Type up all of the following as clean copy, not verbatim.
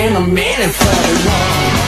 in a minute for the one.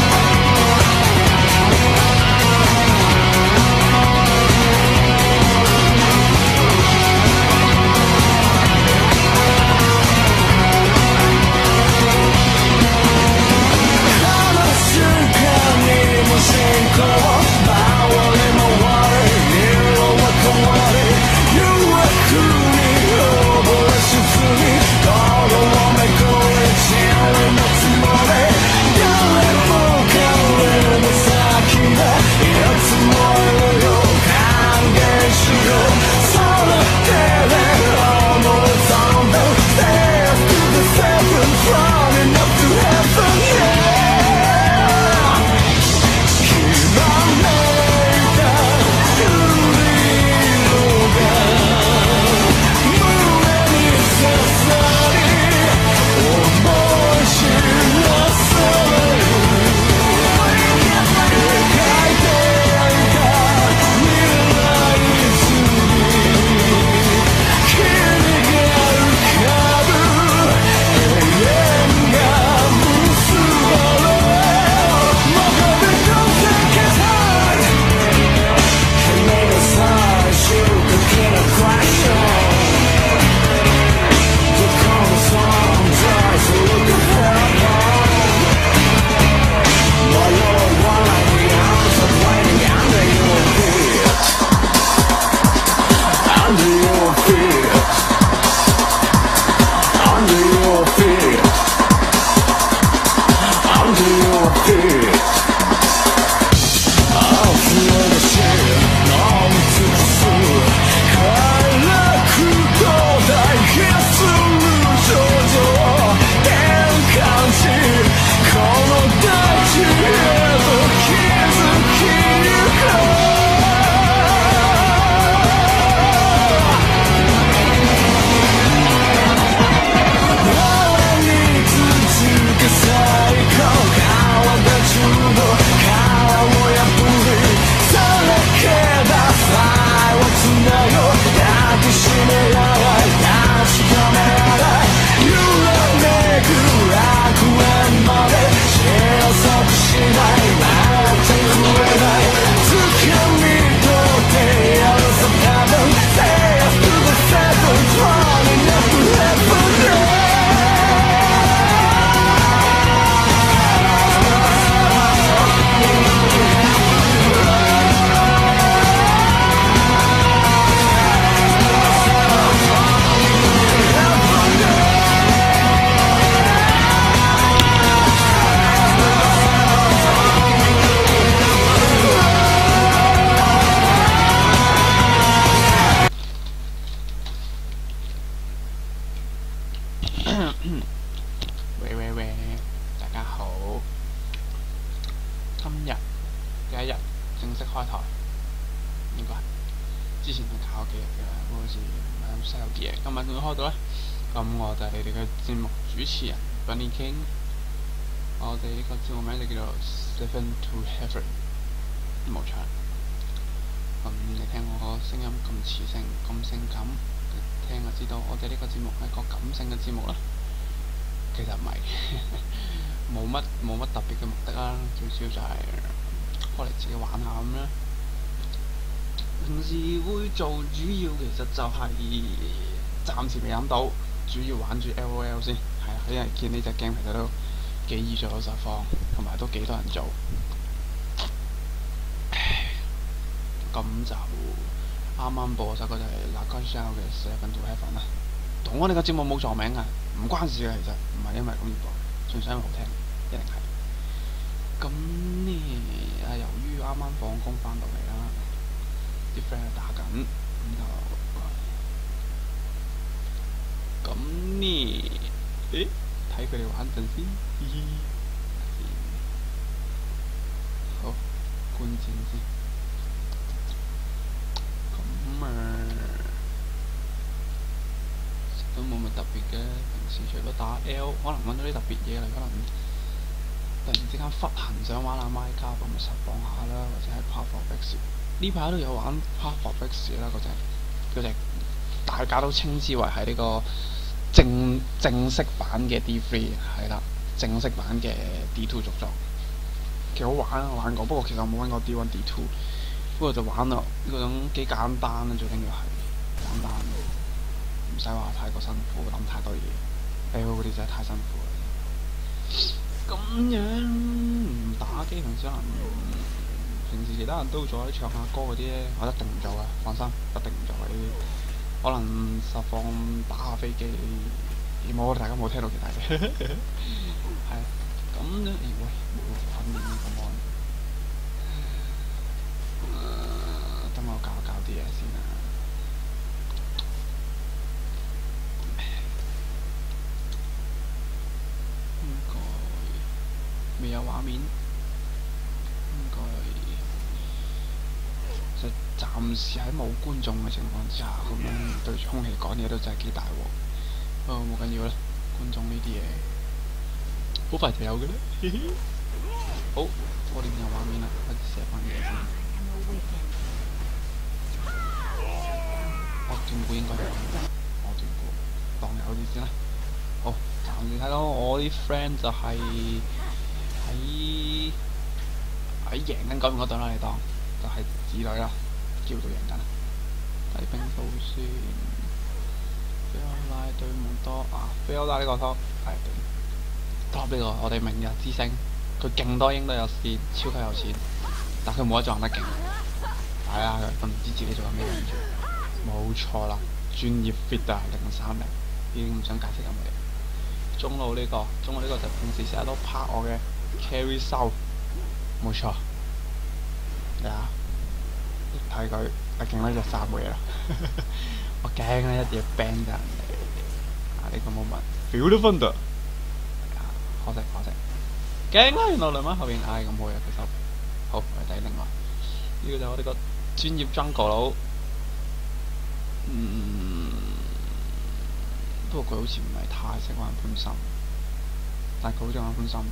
喂，大家好，今日嘅一日正式開台，應該係之前係搞咗幾日嘅，好似唔係咁犀利嘅嘢，今日終於開到啦。咁我就係你哋嘅節目主持人 Bunny King， 我哋呢個節目名就叫做 Seven to Heaven， 冇錯。咁你聽我個聲音咁磁性、咁性感，聽就知道我哋呢個節目係個感性嘅節目啦。其實唔係，冇乜特別嘅目的啦，最主要就係開嚟自己玩下咁啦。平時會做主要其實就係暫時未諗到，主要玩住 LOL 先，係啦，因為見呢隻 game 其實都幾易做到實況，同埋都幾多人做。咁就啱啱播首歌就係 Lacoste 嘅 Seven to Heaven 啦，同我哋個節目冇撞名啊，唔關事嘅，其實唔係因為咁而播，純粹因為好聽，一定係。咁呢由於啱啱放工翻到嚟啦，啲 friend 打緊，咁呢，睇佢哋玩陣先，好，觀戰先。都冇乜特別嘅，平時除咗打 L， 可能揾到啲特別嘢嚟，可能突然之間忽痕想玩下 Minecraft 咁咪實況下啦，或者係 Path of Exile。呢排都有玩 Path of Exile啦，嗰隻大家都稱之為係呢個正式版嘅 D3， 係啦。 正式版嘅 D2 續作，幾好玩啊！我玩過，不過其實我冇玩過 D1、D2，不過就玩落嗰種幾簡單啊，最緊要係簡單，唔使話太過辛苦，諗太多嘢。嗰啲真係太辛苦啦。咁樣唔打機，平時可能平時其他人都做啲唱下歌嗰啲咧，我一定唔做啊！放心，一定唔做嗰啲。可能實況打下飛機，冇大家冇聽到其他嘅，係咁樣。喂，冇反應呢個 mon，等我搞啲嘢先啊。應該未有畫面，應該就暫時喺冇觀眾嘅情況之下，咁樣對住空氣講嘢都真係幾大鑊。不過冇緊要啦，觀眾呢啲嘢好快就有嘅啦。好，我哋有畫面啦，開始寫翻嘢先。我斷估應該係我斷估，當有啲先啦。好，暫時睇到我啲 friend 就係喺贏緊嗰邊嗰隊啦，你當就係子女啦，叫做贏緊。睇兵數先，菲歐拉對蒙多啊，菲歐拉呢個拖係top 呢個我哋明日之星，佢勁多英都有線，超級有錢，但佢冇得做人得勁。係啊，佢唔知自己做緊咩嘢。冇錯啦，專業 fit 啊，030，已經唔想解釋咁嘅。中路呢個就平時成日都拍我嘅 carry 收，冇錯。係啊，睇佢，我勁呢隻三妹啦，我驚呢一嘢 ban 人哋。啊呢個 moment，feel the thunder。可惜，驚啦！原來兩蚊後邊，咁好嘅佢收。好，我哋睇另外，呢個就我哋個專業 jungle 佬。不過佢好似唔係太識玩潘森，但係佢好中意玩潘森。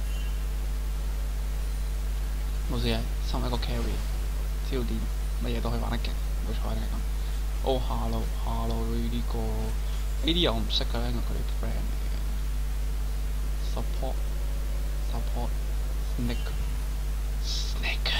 冇事嘅，身為一個 carry， 只要練乜嘢都可以玩得勁，冇錯定係咁。哦，下路呢個 AD 又我唔識㗎，因為佢哋 friend 嚟嘅。support snake，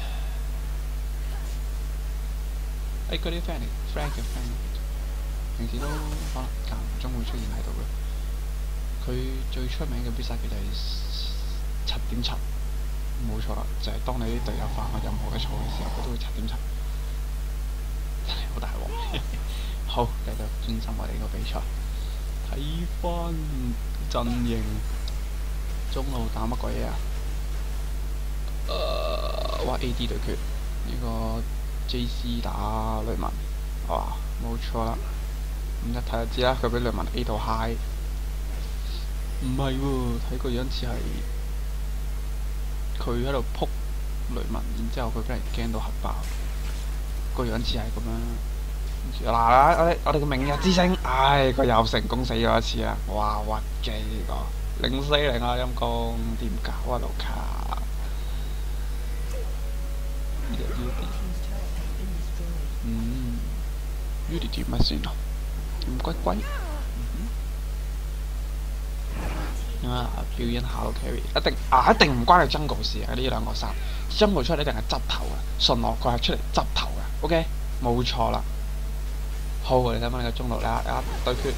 佢啲 friend 嘅 friend， 平時都可能間唔中會出現喺度嘅。佢最出名嘅必殺技就係7.7，冇錯啦，就係當你啲隊友犯咗任何嘅錯嘅時候，佢都會7.7，真係好大鑊。好，繼續專心我哋呢個比賽，睇翻陣營，中路打乜鬼嘢啊？哇 AD 對決呢個 JC 打雷文，哇冇錯啦，咁一睇就知啦，佢俾雷文 A 到 high， 唔係喎，睇個樣似係佢喺度撲雷文，然之後佢俾人驚到核爆，個樣似係咁樣。嗱，我哋嘅明日之星，佢又成功死咗一次啦！哇屈機呢個040啊，陰公點搞啊盧卡？Udi 點乜先啊？咁鬼鬼。表演下路 carry 一定唔關你 jungle 事啊！呢兩個殺 jungle 出嚟一定係執頭嘅，順我佢係出嚟執頭嘅 ，OK 冇錯啦。好，我哋睇翻你個中路啦，對決，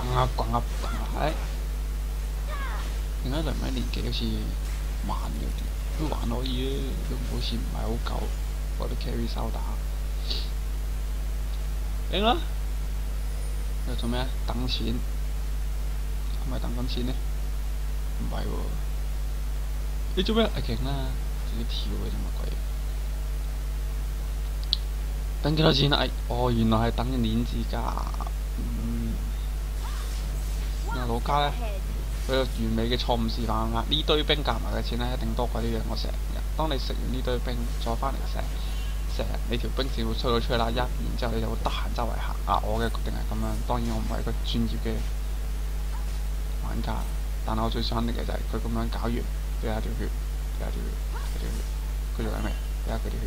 點解雷米年紀好似慢咗啲？都還可以啊，都好似唔係好夠我啲 carry 手打。贏啦！又做咩啊？等錢，係咪等緊錢呢？唔係喎，你做咩？勁啦，自己跳嘅啫乜鬼？等幾多錢啊？原來係等鏈子價。老家咧，佢個完美嘅錯誤示範啦！呢堆兵夾埋嘅錢咧，一定多過呢兩個成日。當你食完呢堆兵，再翻嚟成日你條兵線會吹到出去啦，然之後你就會得閒周圍行。我嘅決定係咁樣，當然我唔係一個專業嘅玩家。但係我最想肯定嘅就係佢咁樣搞完，俾下條血，佢做緊咩？俾下佢啲血，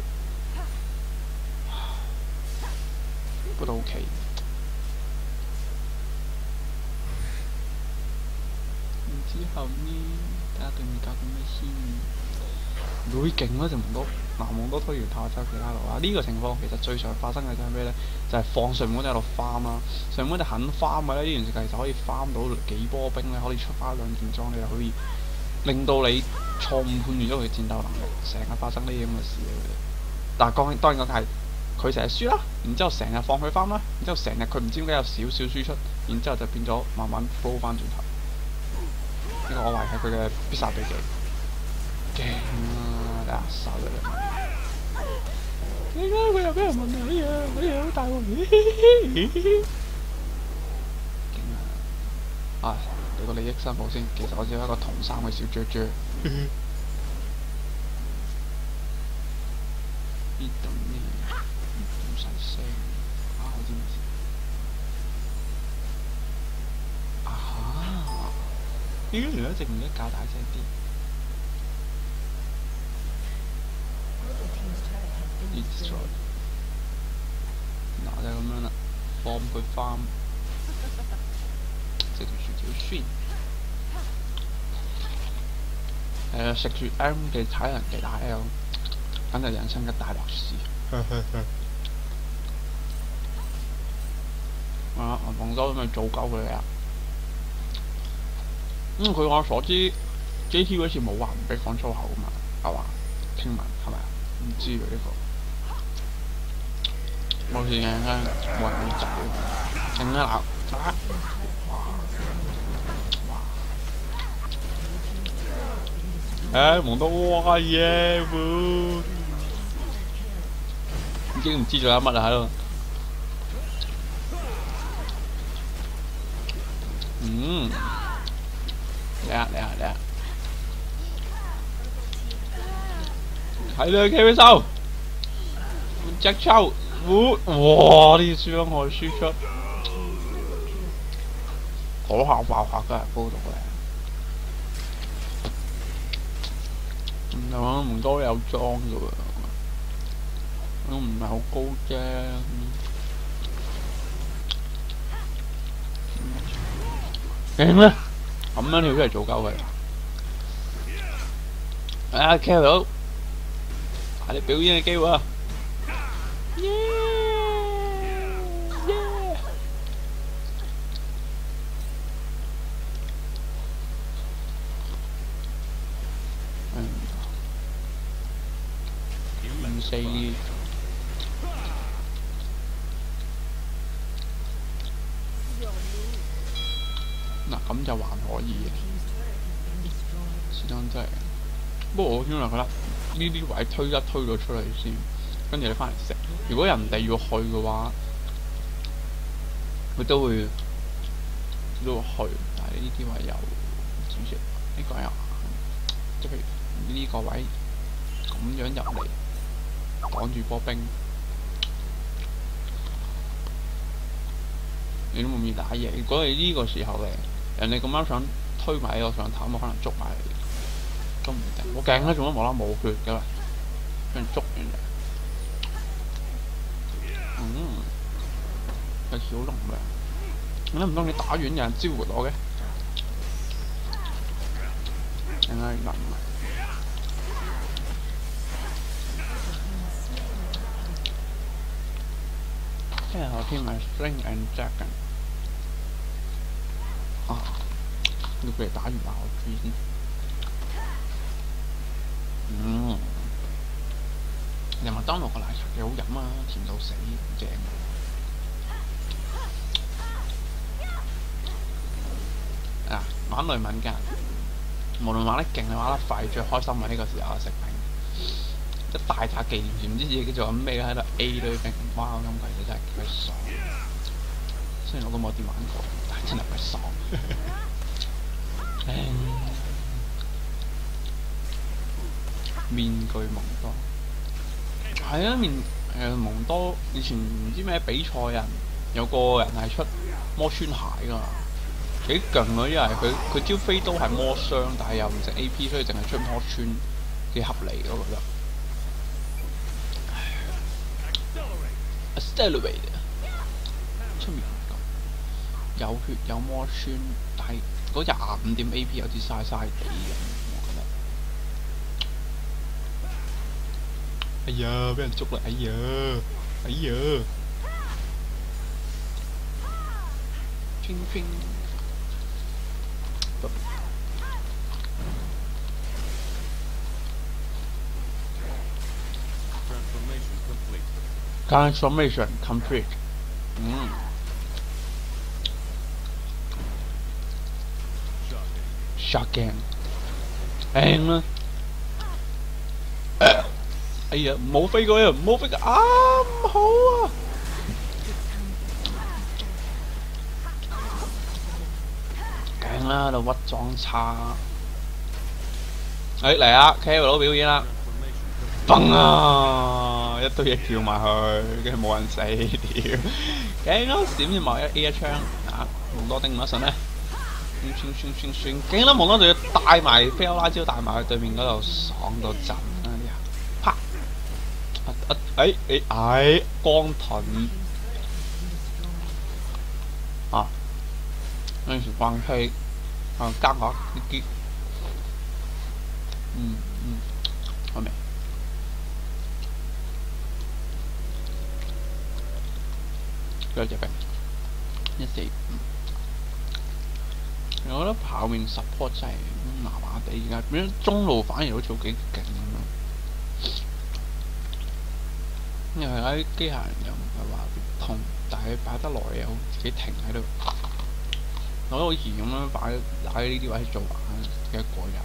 不過都 OK。然之後呢，睇下對面搞緊咩先。會勁咯，就蒙多嗱蒙多推完塔之後，其他路啊呢個情況其實最常發生嘅就係咩咧？就係、放上門喺度farm啦，上門就肯farm嘅咧，呢段時間其實可以farm到幾波兵咧，可以出翻2件裝，你就可以令到你錯誤判斷咗佢戰鬥能力，成日發生呢啲咁嘅事嘅。但係當然講係佢成日輸啦，然之後成日放佢farm啦，然之後成日佢唔知點解有少少輸出，然之後就變咗慢慢煲翻轉頭。呢個我懷疑係佢嘅必殺秘技。勁啊！打手嘅啦！點解佢又俾人問啊？哎呀，好大鑊！勁啊！啊，俾個利益申報先。其實我只係一個銅衫嘅小雀雀。呢度呢？唔使聲啊！我知唔知？啊哈！點解原來一直唔得較大聲啲？嗱就係咁樣啦，放佢翻，食條薯條先。食住 M 嘅體能嘅大 L， 簡直人生嘅大樂事。啊，杭州咁咪做鳩佢啊！據我所知 ，JT 好似冇話唔俾講粗口噶嘛，係嘛？聽聞係咪啊？唔知喎呢個。冇事嘅，冇人會走，勁啊鬧！蒙多哇耶喎！已經唔知仲有乜啦喺度。嚟啊！係啦 ，K 手，隻抽。哇！呢啲傷害輸出，嗰下爆下真係高到咧。唔係話蒙多有裝嘅喎，都唔係好高啫。勁啦！咁樣跳出嚟做鳩佢。啊 ，K 到，快啲表演嘅機會啊！4嗱咁就還可以嘅，始終真係。不過我始終係覺得呢啲位推咗出嚟先，跟住你翻嚟食。如果人哋要去嘅話，佢都會去，但係呢啲位又主席呢個又即係譬如呢個位咁樣入嚟擋住波兵，你都冇意打嘢。如果你呢個時候嘅人哋咁啱想推埋我上頭，我可能捉埋你，都唔定。我勁啦，做乜無啦冇血嘅嘛？俾人捉完嚟。有小龍量，咁唔通你打完有人招活我嘅？原來唔係。即係我聽埋 Spring and Dragon 啊，要俾你打完埋我注先。你麥當勞個奶茶幾好飲啊，甜到死，正。啊，玩雷敏嘅，無論玩得勁定玩得快，最開心係呢個時候食兵，一大紮技能，唔知自己做緊咩喺度 A 堆兵，哇！咁佢真係幾爽。雖然我都冇點玩過，但係真係幾爽。面具蒙多，係啊蒙多以前唔知咩比賽人有個人係出魔穿鞋㗎嘛。幾勁咯，因為佢招飛刀係魔傷，但係又唔食 AP， 所以淨係出魔穿，幾合理我覺得。Accelerate 出面咁， 有血有魔酸，但係嗰25點 AP 有啲嘥嘥地咁，我覺得。哎呀，俾人捉啦！哎呀，哎呀！圈圈。Transformation complete。Shotgun。靚啦！哎呀，唔好飛過啊！唔好飛過啊！唔好啊！勁啦，度屈裝叉。嚟啊 ！Carry 佬表演啦！崩啊！一堆嘢跳埋去，跟住冇人死屌！勁啦！閃住埋一 A 槍啊！蒙多丁唔一陣咧，算，勁啦！蒙多仲要帶埋飛歐拉招帶埋去對面嗰度，爽到震啊啲人！啪！光盾啊！嗰陣時放氣加下啲，我明。嗰隻兵145，我覺得跑面 support 真係麻麻地，而家變咗中路反而好似幾勁咁樣。因為啲機械人又唔係話別痛，但係擺得耐又自己停喺度，我覺得好似咁樣擺喺呢啲位做玩幾過癮。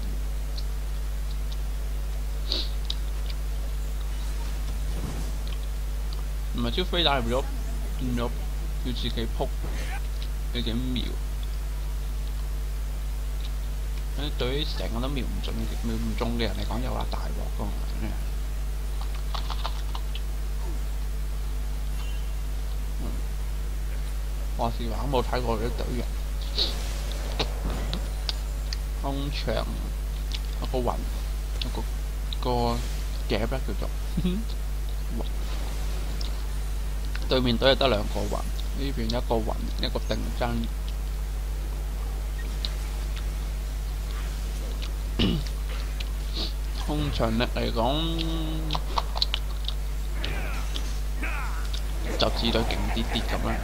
唔係招飛打入咗，變咗要自己撲，要幾秒。對於成個都瞄唔中嘅人嚟講，有啦大鑊㗎嘛。話時話冇睇過佢啲隊人，空場有個雲，有個夾咧叫做對面隊係得2個雲，呢邊一個雲一個定真。空場力嚟講，就自隊勁啲咁啦。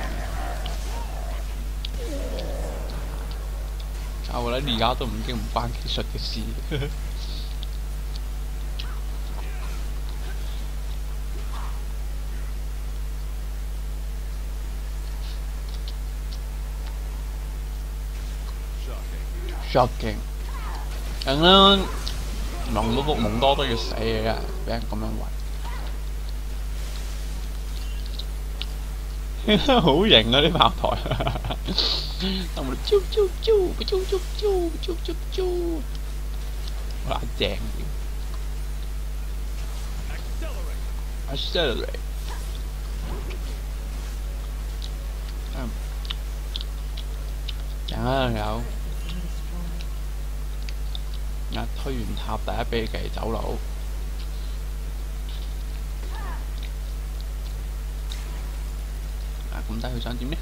我覺得而家都已經唔關技術嘅事。Shocking， 人啦，蒙多都要死嘅，俾人咁樣圍。好型啊！啲炮台。我哋哇正嘅 ，accelerate， 有，推完塔第一俾佢走佬，咁低佢想點呢？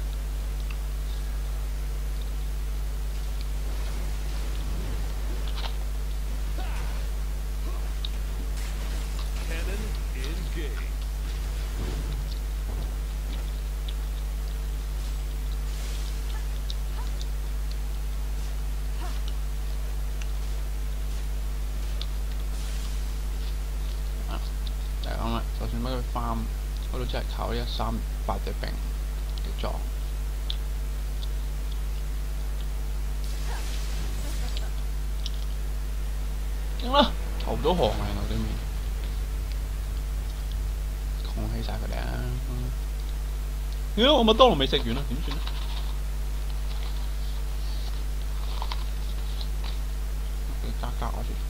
就算乜佢翻，我都真係靠呢138隻兵嚟撞。點啦？投唔到降啊！我對面，狂起晒佢哋啊！我麥當勞未食完啊，點算咧？加我先，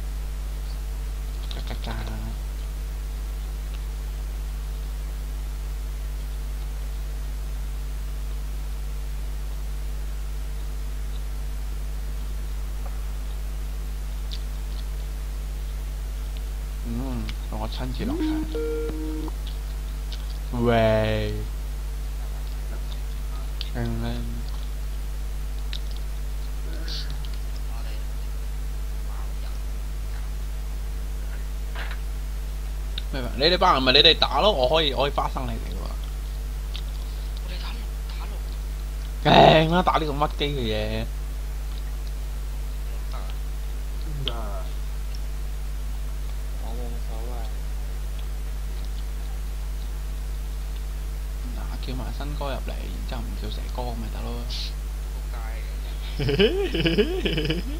加。同我親自落場。喂，勁靚！ 明白？你哋班人咪你哋打咯，我可以花生你哋喎。 我哋打六勁啦，打呢個乜機嘅嘢。 得啊！ 真㗎， 我冇所謂。 嗱，叫埋新哥入嚟，然之後唔叫蛇哥咪得咯。 仆街嘅。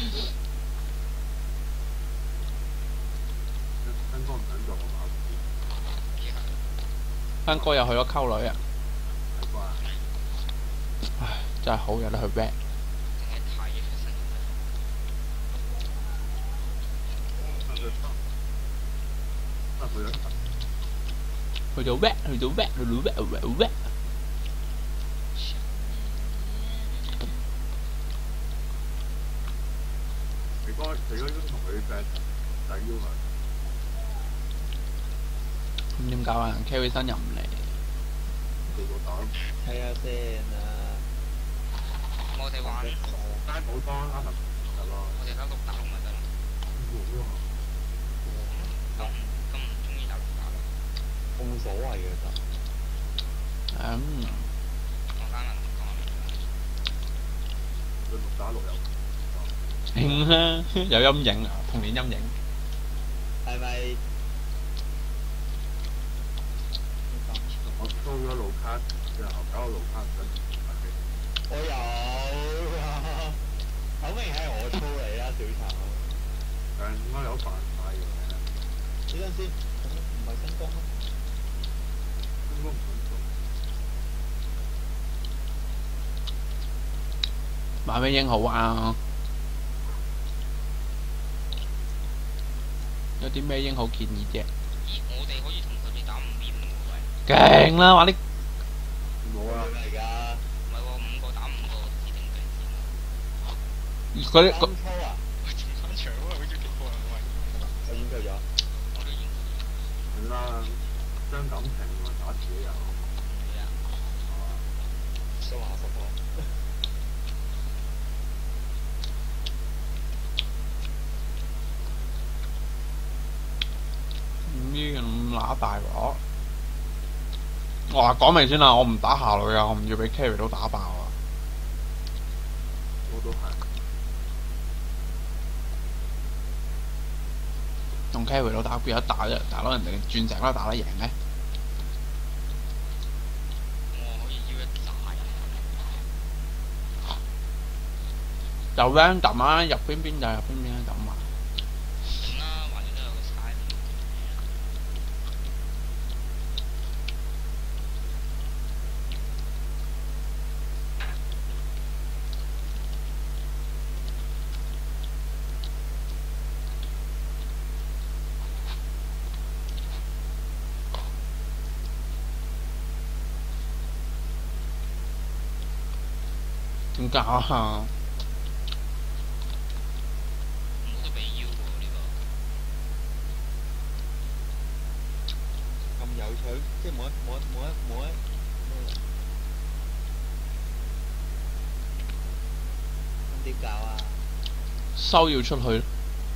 新哥唔想做我馬依家新哥又去咗溝女啊！ 係啩？ 唉，真係好有得去 back。 淨係太嘢出身。 佢咗去到 back，去到 back，去到 back。 佢應該同佢 friend 抵腰佢。 咁點搞啊？carry 新又唔嚟。 做個膽， 睇下先啊！ 我哋玩， 街冇當啱頭得咯。 我哋打六咪得咯。 冇啊！ 咁唔中意打六打咯。 我冇所謂嘅就。 我單人講佢六打六有。 興啦，有陰影啊，童年陰影。 係咪？ 我租咗路卡之後，搞個路卡唔想打機。 我有啊！好明係我操你啦，小丑。 但係應該有辦法嘅。 呢陣先，唔係新工咩？ 應該唔想做。 買咩英好啊？有啲咩英好建議啫？ 咦，我哋可以同佢哋打5v5喎喂。 勁啦！話啲冇啊！ 嚟㗎。 唔係喎，5個打5個指定對戰。 嗰啲啱操啊！ 喂，仲翻場喎，好似幾過癮喂。 我已經退咗。 我都已經係啦，傷感情咪打自己人。 係啊。 都話我熟喎。 呢咁乸大鑊！我話講明先啦，我唔打下女啊，我唔要俾 carry 都打爆啊！ 我都係。 用 carry 都打邊有得打啫？大佬人哋鑽石都打得贏咩？ 我可以邀一紮人。 就 random 啊，入邊邊就入邊邊就咁啊！ 咁啦，橫掂都有個差。 點搞啊？ 冇得俾邀喎呢咁有趣，即係冇一咁點搞啊？ 收要出去， 個。可以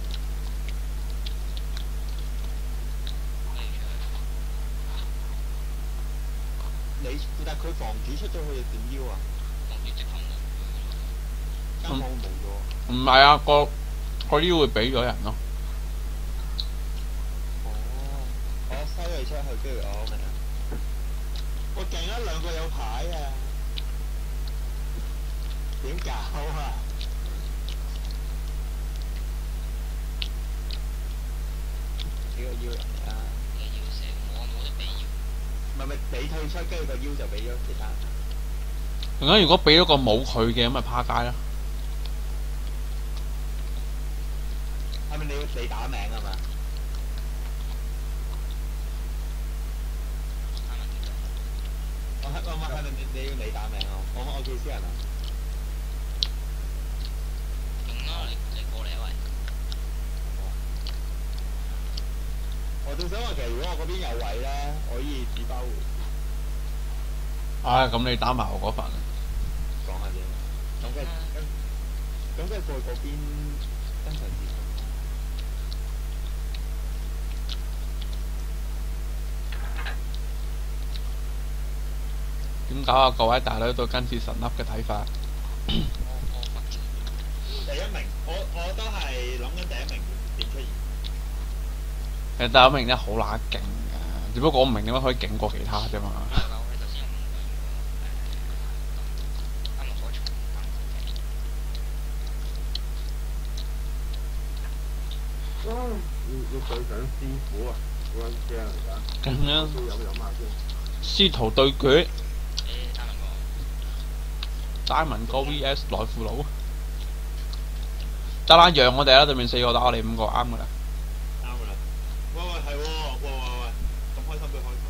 你但係佢房主出咗去又點邀啊？ 放啲積分冇。 間房冇咗。 唔係啊，個腰會俾咗人咯。 哦，我收你出去，跟住我明啦。我勁啊，兩個有牌啊！點搞啊？幾個腰人嚟啊？ 嘅邀成，冇得俾邀。 唔係你退出，跟住個腰就俾咗其他人。 如果俾咗個冇佢嘅咁咪趴街啦。 係咪你打名啊嘛？係咪你要你打名啊？我叫私人啊。 用啦，你過嚟啊喂。 我正想話其實如果我嗰邊有位咧，我可以紙包回。 唉，咁你打埋我嗰份。 講下啫。咁即係過去嗰邊登場節目。 咁搞下各位大女對今次神粒嘅睇法。 第一名，我都係諗緊第一名點出現。 其實第一名真係好乸勁㗎，只不過我唔明點解可以勁過其他啫嘛。 要對上師傅啊，好撚驚而家。 咁樣都飲下先。 師徒對決。Diamond 哥 VS 來父佬。得啦，讓我哋啦，對面4個打我哋5個，啱㗎啦。 啱㗎啦。喂，係喎，喂，咁開心都開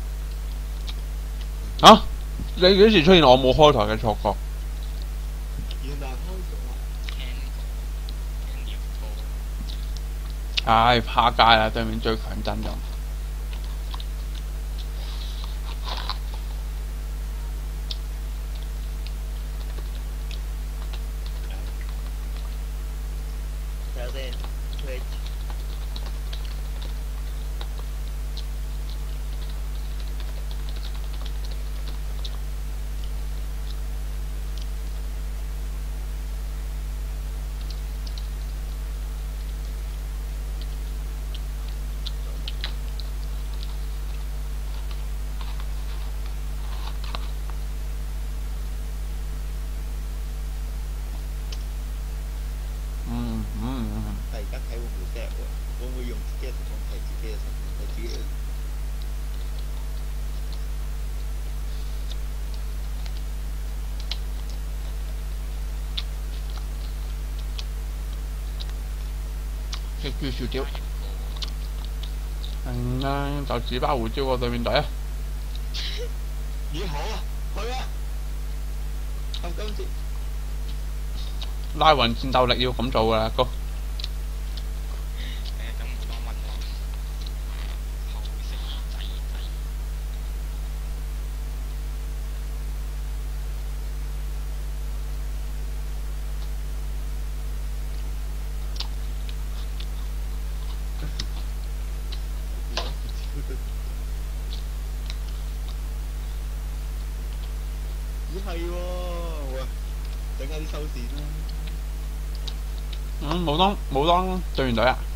台啊！ 嚇？你幾時出現我冇開台嘅錯覺？ 原來開咗啦。 唉，趴街啦！對面最強陣容。 睇下先，Twitch。但而家睇會唔會 set 喎？會唔會用自己嘅實況睇自己嘅實況睇自己嘅？ 食住薯條。就紙包胡椒個對面隊啊！ 咦好啊，去啊！咁今次拉勻戰鬥力要咁做㗎啦，哥。 咦係喎，喂，整下啲收視啦。 冇當對面隊啊！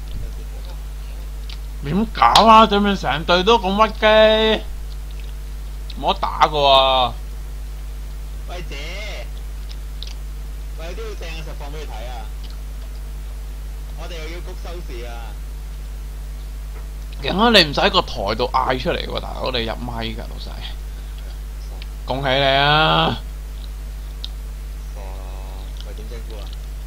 點搞啊？對面成隊都咁屈機，冇得打㗎喎。 喂姐，喂有啲好正嘅實況俾你睇啊！我哋又要谷收視啊！ 勁啊！你唔使喺個台度嗌出嚟喎，大佬你入咪㗎老細。恭喜你啊！ 傻啦，喂點稱呼啊？